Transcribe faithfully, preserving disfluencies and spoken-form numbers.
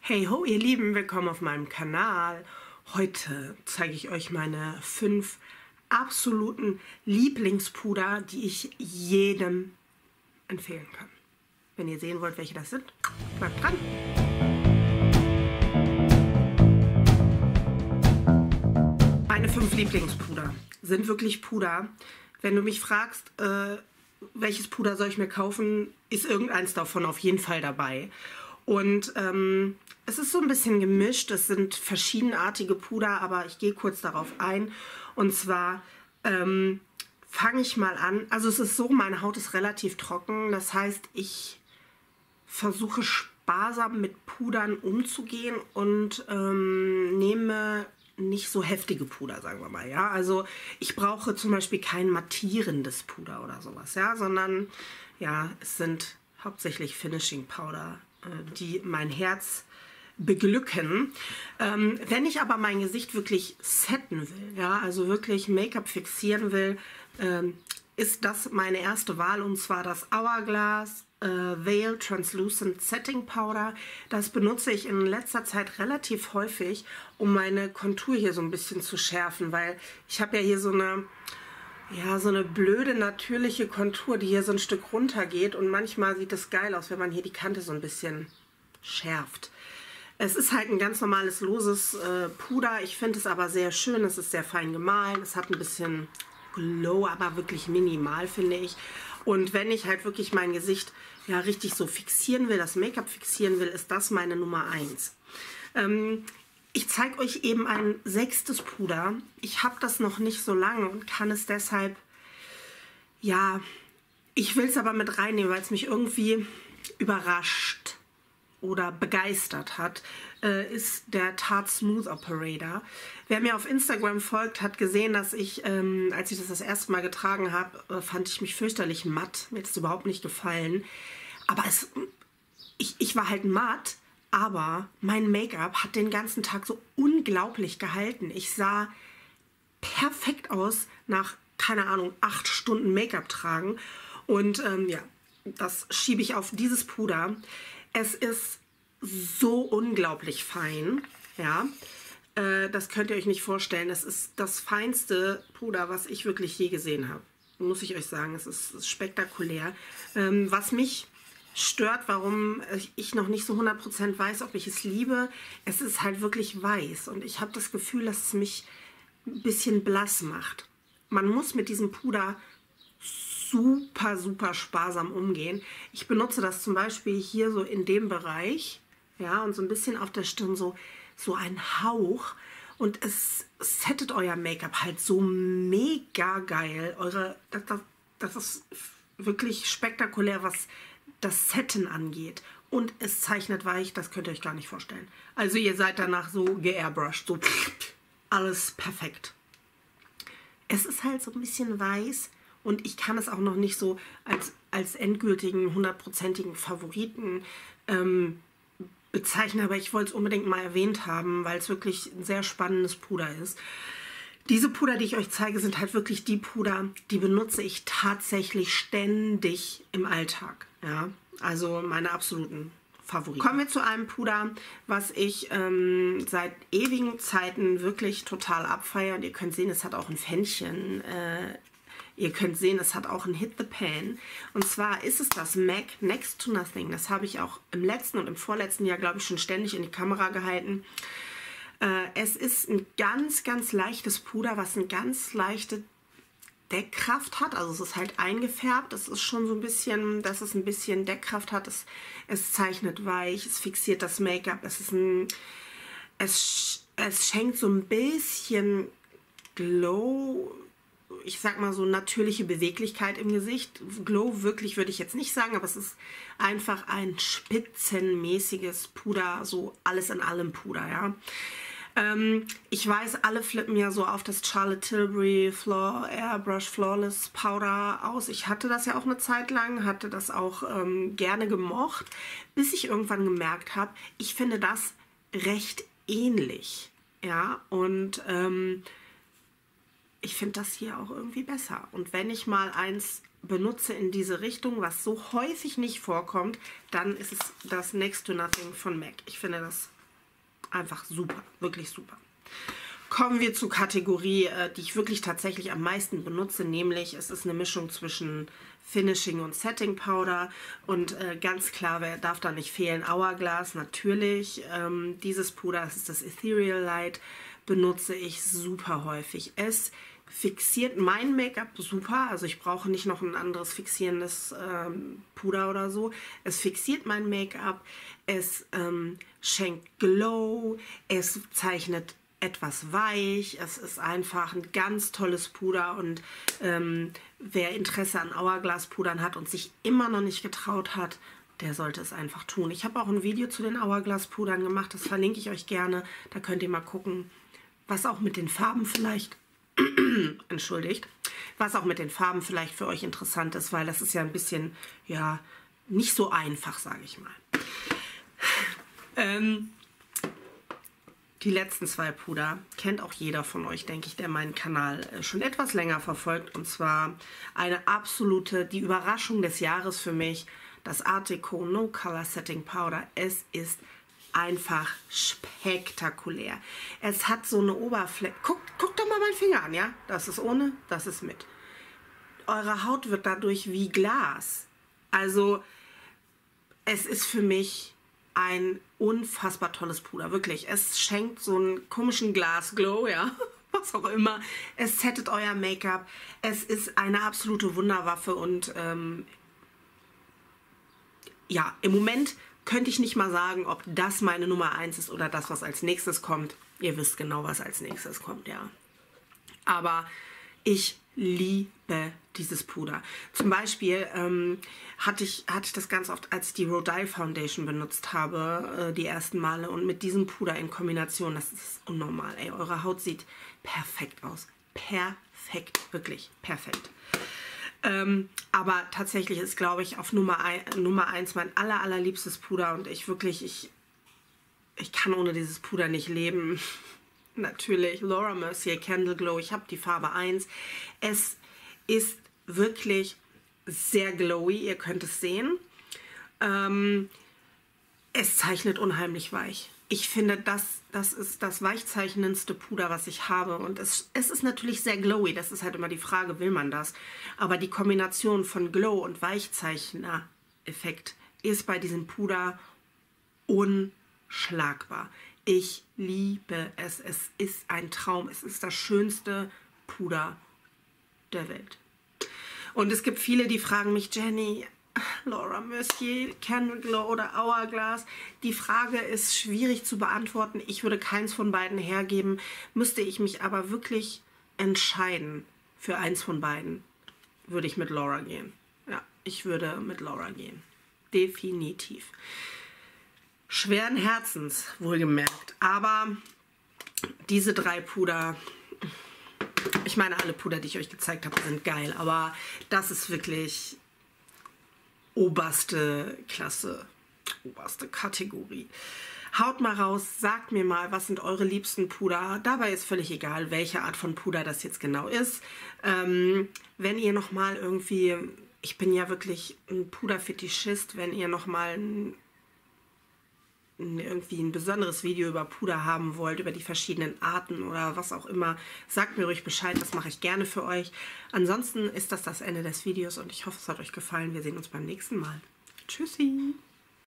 Hey ho, ihr Lieben, willkommen auf meinem Kanal. Heute zeige ich euch meine fünf absoluten Lieblingspuder, die ich jedem empfehlen kann. Wenn ihr sehen wollt, welche das sind, bleibt dran. Meine fünf Lieblingspuder sind wirklich Puder. Wenn du mich fragst, äh, welches Puder soll ich mir kaufen, ist irgendeins davon auf jeden Fall dabei. Und ähm, es ist so ein bisschen gemischt, es sind verschiedenartige Puder, aber ich gehe kurz darauf ein. Und zwar ähm, fange ich mal an, also es ist so, meine Haut ist relativ trocken, das heißt, ich versuche sparsam mit Pudern umzugehen und ähm, nehme nicht so heftige Puder, sagen wir mal, ja. Also ich brauche zum Beispiel kein mattierendes Puder oder sowas, ja, sondern ja, es sind hauptsächlich Finishing Powder, die mein Herz beglücken. Ähm, wenn ich aber mein Gesicht wirklich setten will, ja, also wirklich Make-up fixieren will, ähm, ist das meine erste Wahl, und zwar das Hourglass äh, Veil Translucent Setting Powder. Das benutze ich in letzter Zeit relativ häufig, um meine Kontur hier so ein bisschen zu schärfen, weil ich habe ja hier so eine Ja, so eine blöde, natürliche Kontur, die hier so ein Stück runter geht, und manchmal sieht es geil aus, wenn man hier die Kante so ein bisschen schärft. Es ist halt ein ganz normales, loses äh, Puder. Ich finde es aber sehr schön, es ist sehr fein gemahlen, es hat ein bisschen Glow, aber wirklich minimal, finde ich. Und wenn ich halt wirklich mein Gesicht ja richtig so fixieren will, das Make-up fixieren will, ist das meine Nummer eins. Ähm, Ich zeige euch eben ein sechstes Puder. Ich habe das noch nicht so lange und kann es deshalb, ja, ich will es aber mit reinnehmen, weil es mich irgendwie überrascht oder begeistert hat, äh, ist der Tarte Smooth Operator. Wer mir auf Instagram folgt, hat gesehen, dass ich, ähm, als ich das das erste Mal getragen habe, äh, fand ich mich fürchterlich matt. Mir hat es überhaupt nicht gefallen. Aber es, ich, ich war halt matt. Aber mein Make-up hat den ganzen Tag so unglaublich gehalten. Ich sah perfekt aus nach, keine Ahnung, acht Stunden Make-up tragen. Und ähm, ja, das schiebe ich auf dieses Puder. Es ist so unglaublich fein. Ja, äh, das könnt ihr euch nicht vorstellen. Es ist das feinste Puder, was ich wirklich je gesehen habe. Muss ich euch sagen, es ist, es ist spektakulär. Ähm, was mich stört, warum ich noch nicht so hundert Prozent weiß, ob ich es liebe. Es ist halt wirklich weiß und ich habe das Gefühl, dass es mich ein bisschen blass macht. Man muss mit diesem Puder super, super sparsam umgehen. Ich benutze das zum Beispiel hier so in dem Bereich, ja, und so ein bisschen auf der Stirn so, so ein Hauch, und es settet euer Make-up halt so mega geil. Eure, das, das, das ist wirklich spektakulär, was das Setten angeht, und es zeichnet weich, das könnt ihr euch gar nicht vorstellen. Also ihr seid danach so geairbrushed, so alles perfekt. Es ist halt so ein bisschen weiß und ich kann es auch noch nicht so als, als endgültigen, hundertprozentigen Favoriten ähm, bezeichnen, aber ich wollte es unbedingt mal erwähnt haben, weil es wirklich ein sehr spannendes Puder ist. Diese Puder, die ich euch zeige, sind halt wirklich die Puder, die benutze ich tatsächlich ständig im Alltag. Ja, also meine absoluten Favoriten. Kommen wir zu einem Puder, was ich ähm, seit ewigen Zeiten wirklich total abfeiere. Und ihr könnt sehen, es hat auch ein Fännchen. Äh, ihr könnt sehen, es hat auch ein Hit the Pan. Und zwar ist es das M A C Next to Nothing. Das habe ich auch im letzten und im vorletzten Jahr, glaube ich, schon ständig in die Kamera gehalten. Es ist ein ganz, ganz leichtes Puder, was eine ganz leichte Deckkraft hat. Also es ist halt eingefärbt. Es ist schon so ein bisschen, dass es ein bisschen Deckkraft hat. Es, es zeichnet weich, es fixiert das Make-up. Es ist ein, es, es schenkt so ein bisschen Glow, ich sag mal so natürliche Beweglichkeit im Gesicht. Glow wirklich würde ich jetzt nicht sagen, aber es ist einfach ein spitzenmäßiges Puder, so alles in allem Puder, ja. Ähm, ich weiß, alle flippen ja so auf das Charlotte Tilbury Floor, Airbrush Flawless Powder aus. Ich hatte das ja auch eine Zeit lang, hatte das auch ähm, gerne gemocht, bis ich irgendwann gemerkt habe, ich finde das recht ähnlich, ja, und ähm, ich finde das hier auch irgendwie besser. Und wenn ich mal eins benutze in diese Richtung, was so häufig nicht vorkommt, dann ist es das Next to Nothing von M A C. Ich finde das Einfach super, wirklich super. Kommen wir zur Kategorie, die ich wirklich tatsächlich am meisten benutze, nämlich es ist eine Mischung zwischen Finishing und Setting Powder und äh, ganz klar, wer darf da nicht fehlen? Hourglass, natürlich. Ähm, dieses Puder, das ist das Ethereal Light, benutze ich super häufig. Es fixiert mein Make-up super, also ich brauche nicht noch ein anderes fixierendes ähm, Puder oder so. Es fixiert mein Make-up, es ähm, schenkt Glow, es zeichnet etwas weich, es ist einfach ein ganz tolles Puder und ähm, wer Interesse an Hourglass-Pudern hat und sich immer noch nicht getraut hat, der sollte es einfach tun. Ich habe auch ein Video zu den Hourglass-Pudern gemacht, das verlinke ich euch gerne, da könnt ihr mal gucken, was auch mit den Farben vielleicht, entschuldigt, was auch mit den Farben vielleicht für euch interessant ist, weil das ist ja ein bisschen, ja, nicht so einfach, sage ich mal. Ähm, Die letzten zwei Puder kennt auch jeder von euch, denke ich, der meinen Kanal schon etwas länger verfolgt. Und zwar eine absolute, die Überraschung des Jahres für mich, das Art Deco No Color Setting Powder. Es ist einfach spektakulär. Es hat so eine Oberfläche. Guckt, guckt doch mal meinen Finger an, ja? Das ist ohne, das ist mit. Eure Haut wird dadurch wie Glas. Also es ist für mich ein unfassbar tolles Puder, wirklich. Es schenkt so einen komischen Glasglow, ja, was auch immer. Es settet euer Make-up. Es ist eine absolute Wunderwaffe und ähm, ja, im Moment könnte ich nicht mal sagen, ob das meine Nummer eins ist oder das, was als nächstes kommt. Ihr wisst genau, was als nächstes kommt, ja. Aber ich liebe dieses Puder. Zum Beispiel ähm, hatte, ich, hatte ich das ganz oft, als ich die Rodile Foundation benutzt habe, äh, die ersten Male. Und mit diesem Puder in Kombination, das ist unnormal. Ey, eure Haut sieht perfekt aus. Perfekt, wirklich perfekt. Ähm, aber tatsächlich ist, glaube ich, auf Nummer, ein, Nummer eins mein aller, allerliebstes Puder. Und ich wirklich, ich, ich kann ohne dieses Puder nicht leben. Natürlich, Laura Mercier Candle Glow. Ich habe die Farbe eins. Es ist wirklich sehr glowy, ihr könnt es sehen. Ähm, es zeichnet unheimlich weich. Ich finde, das, das ist das weichzeichnendste Puder, was ich habe. Und es, es ist natürlich sehr glowy. Das ist halt immer die Frage, will man das? Aber die Kombination von Glow und Weichzeichner-Effekt ist bei diesem Puder unschlagbar. Ich liebe es. Es ist ein Traum. Es ist das schönste Puder der Welt. Und es gibt viele, die fragen mich, Jenny, Laura Mercier, Candle Glow oder Hourglass. Die Frage ist schwierig zu beantworten. Ich würde keins von beiden hergeben. Müsste ich mich aber wirklich entscheiden für eins von beiden, würde ich mit Laura gehen. Ja, ich würde mit Laura gehen. Definitiv. Schweren Herzens, wohlgemerkt. Aber diese drei Puder, ich meine, alle Puder, die ich euch gezeigt habe, sind geil. Aber das ist wirklich oberste Klasse, oberste Kategorie. Haut mal raus, sagt mir mal, was sind eure liebsten Puder. Dabei ist völlig egal, welche Art von Puder das jetzt genau ist. Ähm, wenn ihr nochmal irgendwie, ich bin ja wirklich ein Puderfetischist, wenn ihr nochmal ein irgendwie ein besonderes Video über Puder haben wollt, über die verschiedenen Arten oder was auch immer, sagt mir ruhig Bescheid, das mache ich gerne für euch. Ansonsten ist das das Ende des Videos und ich hoffe, es hat euch gefallen. Wir sehen uns beim nächsten Mal. Tschüssi!